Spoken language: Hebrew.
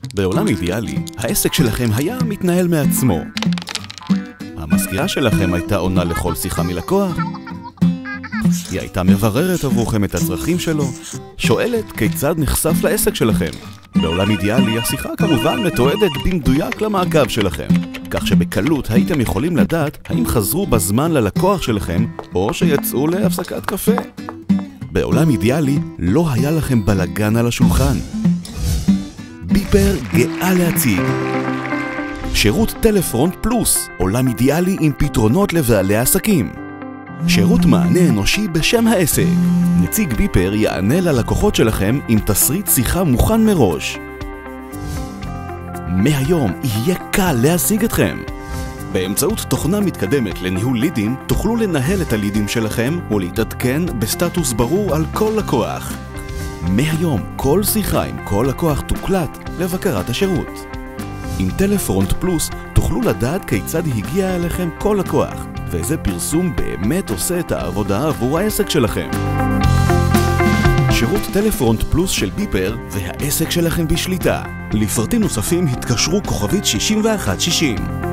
בעולם אידיאלי, העסק שלכם היה מתנהל מעצמו. המזכירה שלכם הייתה עונה לכל שיחה מלקוח. היא הייתה מבררת עבורכם את הצרכים שלו, שואלת כיצד נחשף לעסק שלכם. בעולם אידיאלי, השיחה כמובן מתועדת במדויק למעקב שלכם, כך שבקלות הייתם יכולים לדעת האם חזרו בזמן ללקוח שלכם או שיצאו להפסקת קפה. בעולם אידיאלי לא היה לכם בלגן על השולחן. ביפר גאה להציג שירות טלפרונט פלוס, עולם אידיאלי עם פתרונות לבעלי עסקים. שירות מענה אנושי בשם העסק. נציג ביפר יענה ללקוחות שלכם עם תסריט שיחה מוכן מראש. מהיום יהיה קל להשיג אתכם. באמצעות תוכנה מתקדמת לניהול לידים, תוכלו לנהל את הלידים שלכם ולהתעדכן בסטטוס ברור על כל לקוח. מהיום כל שיחה עם כל לקוח תוקלט לבקרת השירות. עם טלפרונט פלוס תוכלו לדעת כיצד הגיע אליכם כל לקוח, ואיזה פרסום באמת עושה את העבודה עבור העסק שלכם. שירות טלפרונט פלוס של ביפר והעסק שלכם בשליטה. לפרטים נוספים התקשרו כוכבית 6160.